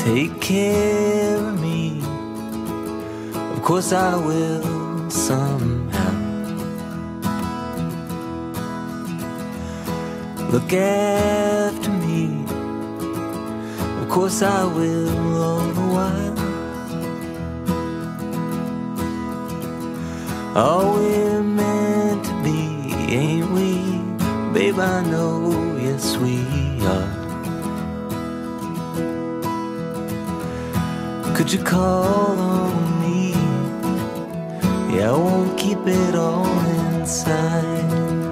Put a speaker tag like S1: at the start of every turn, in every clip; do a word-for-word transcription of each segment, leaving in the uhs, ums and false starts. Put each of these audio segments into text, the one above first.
S1: take care of me. Of course I will somehow. Look after me. Of course I will all the while. All we're meant to be, ain't we? Babe, I know, yes we are. Could you call on me? Yeah, I won't keep it all inside.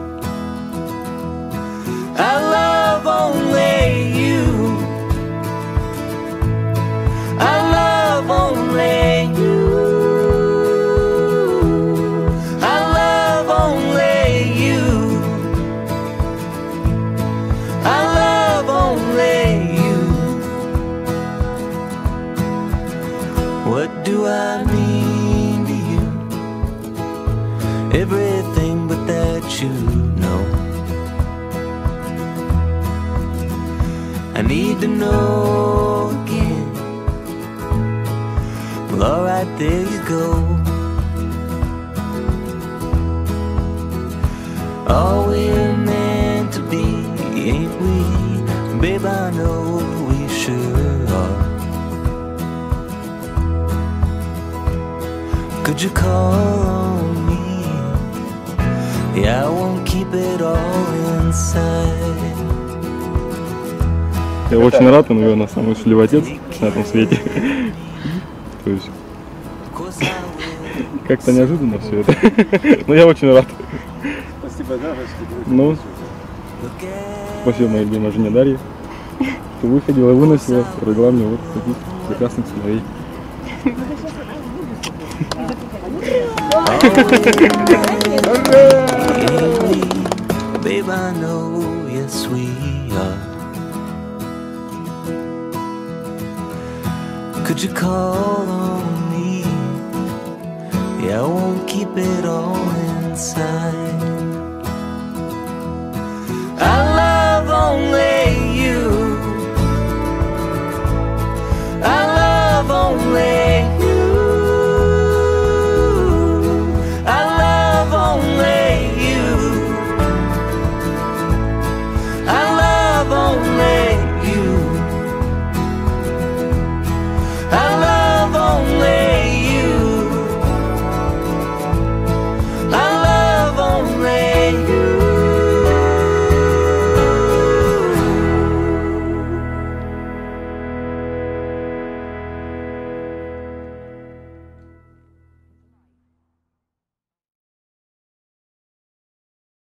S1: I love only you. I love only you. I love only you. I love only you. What do I mean to you? Everything but that you know. I need to know again. Well, alright, there you go. All we're meant to be, ain't we? Babe, I know we sure are. Could you call on me? Yeah, I won't keep it all inside.
S2: Я очень рад, он, наверное, самый счастливый отец на этом свете. То есть как-то неожиданно все это. Но я очень рад.
S3: Спасибо, да,
S2: ну, спасибо моей любимой жене Дарье, что выходила и выносила, родила мне вот таких прекрасных сыновей.
S1: Babe, I know, yes we are. Could you call on me? Yeah, I won't keep it all inside. I